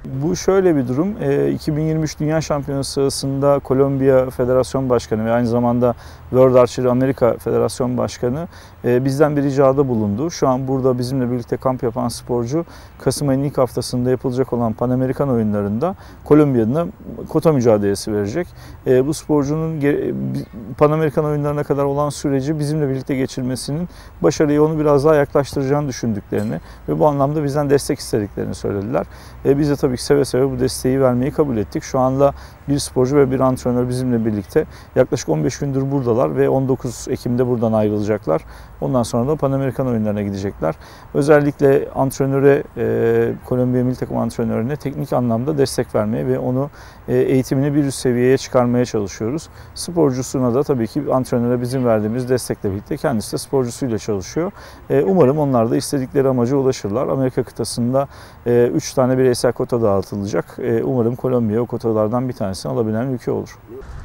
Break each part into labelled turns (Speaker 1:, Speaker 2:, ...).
Speaker 1: Bu şöyle bir durum. 2023 Dünya Şampiyonası sırasında Kolombiya Federasyon Başkanı ve aynı zamanda World Archery Amerika Federasyon Başkanı bizden bir ricada bulundu. Şu an burada bizimle birlikte kamp yapan sporcu Kasım ayının ilk haftasında yapılacak olan Pan Amerikan oyunlarında Kolombiya'da kota mücadelesi verecek. Bu sporcunun Pan Amerikan oyunlarına kadar olan süreci bizimle birlikte geçirmesinin başarıyı onu biraz daha yaklaştıracağını düşündüklerini ve bu anlamda bizden destek istediklerini söylediler. Biz de tabii ki seve seve bu desteği vermeyi kabul ettik. Şu anda bir sporcu ve bir antrenör bizimle birlikte yaklaşık 15 gündür buradalar ve 19 Ekim'de buradan ayrılacaklar. Ondan sonra da Pan Amerikan oyunlarına gidecekler. Özellikle antrenöre, Kolombiya milli takım antrenörüne teknik anlamda destek vermeye ve onu eğitimini bir üst seviyeye çıkarmaya çalışıyoruz. Sporcusuna da tabii ki antrenöre bizim verdiğimiz destekle birlikte kendisi de sporcusuyla çalışıyor. Umarım onlar da istedikleri amaca ulaşırlar. Amerika kıtasında 3 tane bireysel kota dağıtılacak. Umarım Kolombiya o kotalardan bir tanesini alabilen ülke olur.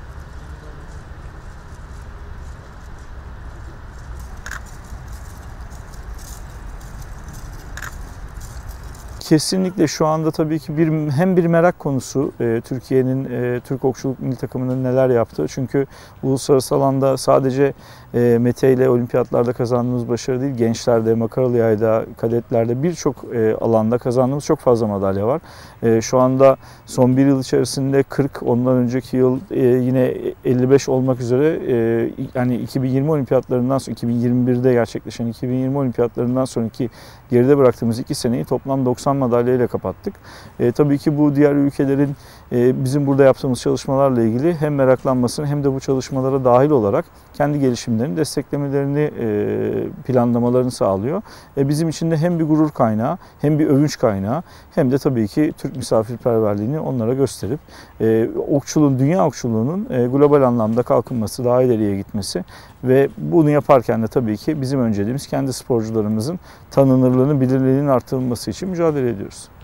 Speaker 1: Kesinlikle şu anda tabii ki hem bir merak konusu Türkiye'nin Türk okçuluk milli takımının neler yaptığı. Çünkü uluslararası alanda sadece Mete ile olimpiyatlarda kazandığımız başarı değil, gençlerde, makaralı yayda, kadetlerde birçok alanda kazandığımız çok fazla madalya var. Şu anda son bir yıl içerisinde 40, ondan önceki yıl yine 55 olmak üzere yani 2020 olimpiyatlarından sonra 2021'de gerçekleşen 2020 olimpiyatlarından sonraki geride bıraktığımız 2 seneyi toplam 90 madalyayla kapattık. Tabii ki bu diğer ülkelerin bizim burada yaptığımız çalışmalarla ilgili hem meraklanmasını hem de bu çalışmalara dahil olarak kendi gelişimlerini, desteklemelerini, planlamalarını sağlıyor. Bizim için de hem bir gurur kaynağı, hem bir övünç kaynağı, hem de tabii ki Türk misafirperverliğini onlara gösterip dünya okçuluğunun global anlamda kalkınması, daha ileriye gitmesi ve bunu yaparken de tabii ki bizim önceliğimiz kendi sporcularımızın tanınırlığını, bilinirliğinin artırılması için mücadele ediyoruz.